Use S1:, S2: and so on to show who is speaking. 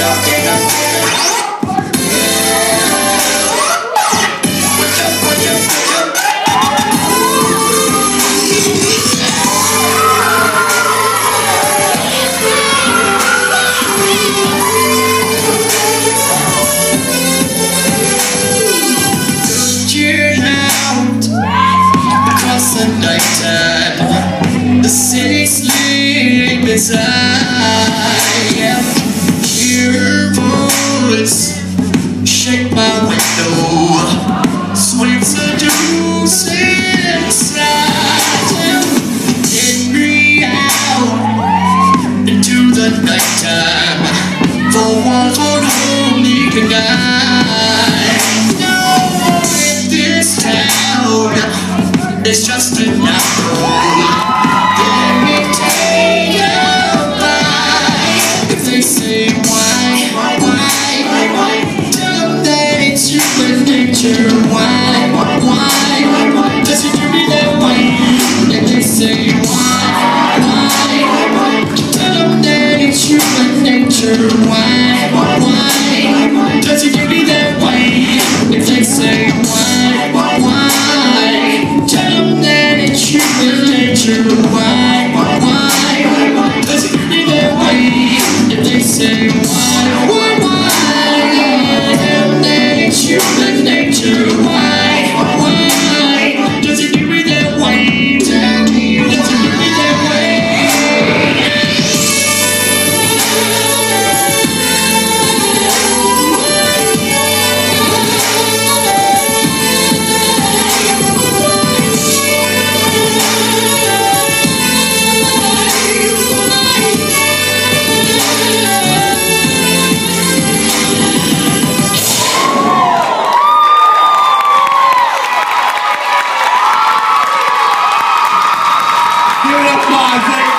S1: The city sleep inside. Hear her voice shake my window, sweet seducing inside. Take me out into the nighttime for one for only can guide. No, in this town it's just enough. Let me take a bite. If they say why, tell them that it's human nature. Why, does it do me that way? If they say why, tell them that it's human nature. Why, does it do me that way? If they say why, tell them that it's human nature. Why, does it be that way? If they say why, tell them that it's human nature. Why, does it do me that way? Tell me, does it do me that way?
S2: Give it up, MoveLikeZay.